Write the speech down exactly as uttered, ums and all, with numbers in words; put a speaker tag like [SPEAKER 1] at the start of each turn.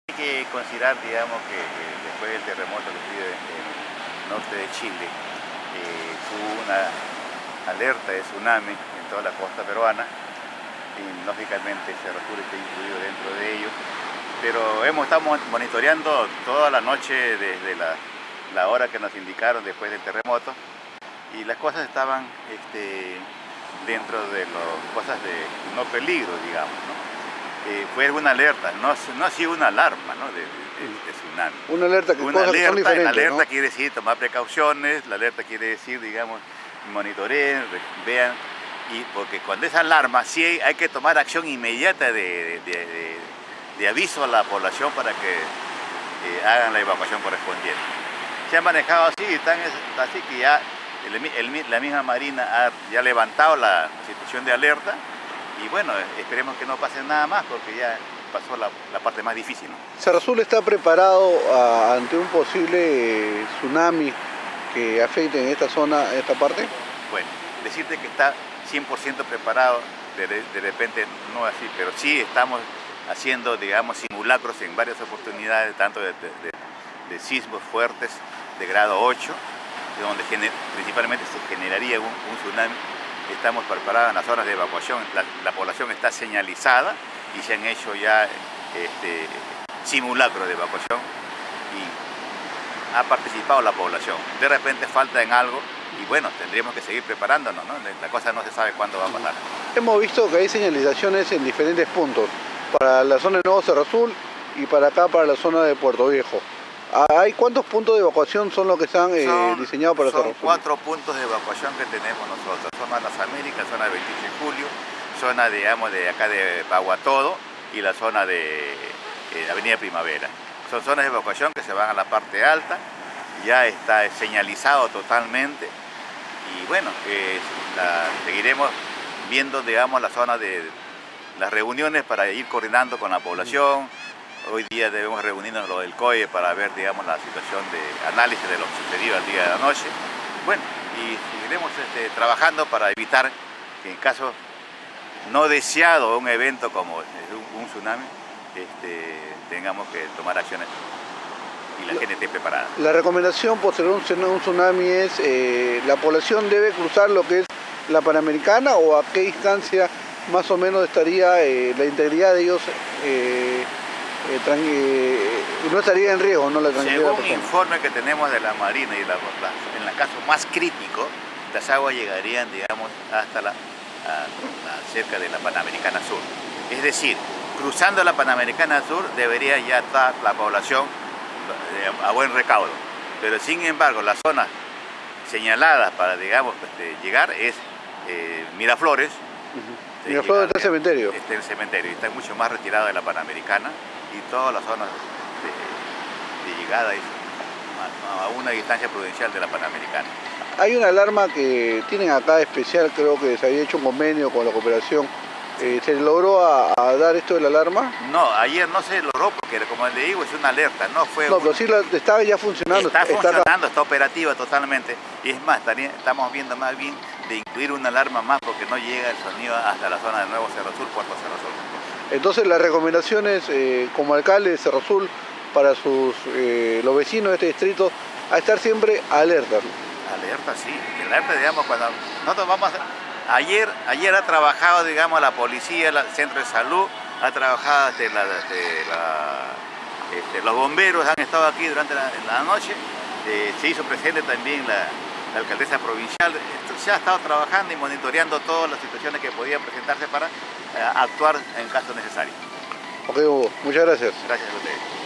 [SPEAKER 1] Hay que considerar, digamos, que eh, después del terremoto que fue en el norte de Chile, eh, hubo una alerta de tsunami en toda la costa peruana y lógicamente Cerro Azul está incluido dentro de ello. Pero hemos estado monitoreando toda la noche desde la, la hora que nos indicaron después del terremoto y las cosas estaban este, dentro de las cosas de no peligro, digamos, ¿no? Eh, fue una alerta, no, no ha sido una alarma, ¿no? de, de, de tsunami.
[SPEAKER 2] Una alerta que,
[SPEAKER 1] una
[SPEAKER 2] cosas
[SPEAKER 1] alerta,
[SPEAKER 2] que son diferentes,
[SPEAKER 1] La alerta
[SPEAKER 2] ¿no?
[SPEAKER 1] quiere decir tomar precauciones, la alerta quiere decir, digamos, monitoreen, vean, y porque cuando es alarma sí hay, hay que tomar acción inmediata de, de, de, de aviso a la población para que eh, hagan la evacuación correspondiente. Se han manejado así, están así que ya el, el, la misma Marina ha ya levantado la situación de alerta. Y bueno, esperemos que no pase nada más porque ya pasó la, la parte más difícil, ¿no?
[SPEAKER 2] ¿Cerro Azul está preparado a, ante un posible eh, tsunami que afecte en esta zona, esta parte?
[SPEAKER 1] Bueno, decirte que está cien por ciento preparado, de, de repente no así, pero sí estamos haciendo, digamos, simulacros en varias oportunidades, tanto de, de, de, de sismos fuertes de grado ocho, de donde gener, principalmente se generaría un, un tsunami. Estamos preparados en las zonas de evacuación, la, la población está señalizada y se han hecho ya este, simulacros de evacuación y ha participado la población. De repente falta en algo y bueno, tendríamos que seguir preparándonos, ¿no? La cosa no se sabe cuándo va a pasar.
[SPEAKER 2] Hemos visto que hay señalizaciones en diferentes puntos, para la zona de Nuevo Cerro Azul y para acá, para la zona de Puerto Viejo. ¿Hay cuántos puntos de evacuación son los que están eh, son, diseñados para Cerro Azul?
[SPEAKER 1] Son cuatro puntos de evacuación que tenemos nosotros. Zona de las Américas, zona de veintiséis de julio, zona, digamos, de acá de Paguatodo y la zona de eh, Avenida Primavera. Son zonas de evacuación que se van a la parte alta, ya está señalizado totalmente y bueno, eh, la, seguiremos viendo, digamos, la zona de las reuniones para ir coordinando con la población. Hoy día debemos reunirnos lo del C O E para ver, digamos, la situación de análisis de lo sucedido al día de la noche. Bueno, y seguiremos este, trabajando para evitar que en caso no deseado un evento como un, un tsunami, este, tengamos que tomar acciones y la, la gente esté preparada.
[SPEAKER 2] La recomendación posterior a un tsunami es, eh, ¿la población debe cruzar lo que es la Panamericana o a qué distancia más o menos estaría eh, la integridad de ellos? Eh, Eh, eh, no estaría en riesgo, ¿no? La tranquilidad.
[SPEAKER 1] Según un informe que tenemos de la Marina y la, la, en el caso más crítico, las aguas llegarían, digamos, hasta la, a, a, cerca de la Panamericana Sur. Es decir, cruzando la Panamericana Sur debería ya estar la población a buen recaudo. Pero sin embargo, las zonas señaladas para, digamos, este, llegar es eh, Miraflores.
[SPEAKER 2] Uh-huh. Miraflores está el cementerio.
[SPEAKER 1] Está el cementerio y está mucho más retirado de la Panamericana y todas las zonas de, de llegada a, a una distancia prudencial de la Panamericana.
[SPEAKER 2] Hay una alarma que tienen acá especial, creo que se había hecho un convenio con la cooperación. Eh, ¿Se logró a, a dar esto de la alarma?
[SPEAKER 1] No, ayer no se logró porque, como le digo, es una alerta, no fue...
[SPEAKER 2] No,
[SPEAKER 1] un...
[SPEAKER 2] pero sí la, está ya funcionando.
[SPEAKER 1] Está, está funcionando,
[SPEAKER 2] está...
[SPEAKER 1] está operativa totalmente. Y es más, estaría, estamos viendo más bien de incluir una alarma más porque no llega el sonido hasta la zona de Nuevo Cerro Azul, Puerto Cerro Azul.
[SPEAKER 2] Entonces las recomendaciones eh, como alcalde de Cerro Azul para sus, eh, los vecinos de este distrito a estar siempre alerta.
[SPEAKER 1] Alerta, sí. Alerta, digamos, cuando nosotros vamos a... Ayer, ayer ha trabajado, digamos, la policía, el centro de salud, ha trabajado este, la, este, la, este, los bomberos han estado aquí durante la, la noche, eh, se hizo presente también la, la alcaldesa provincial, se ha estado trabajando y monitoreando todas las situaciones que podían presentarse para eh, actuar en caso necesario.
[SPEAKER 2] Ok, Hugo, muchas gracias.
[SPEAKER 1] Gracias a ustedes.